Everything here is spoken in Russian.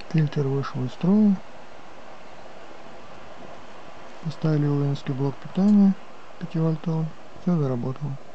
Фильтр вышел из строя. Поставили увинский блок питания 5 вольтовый. Все заработало.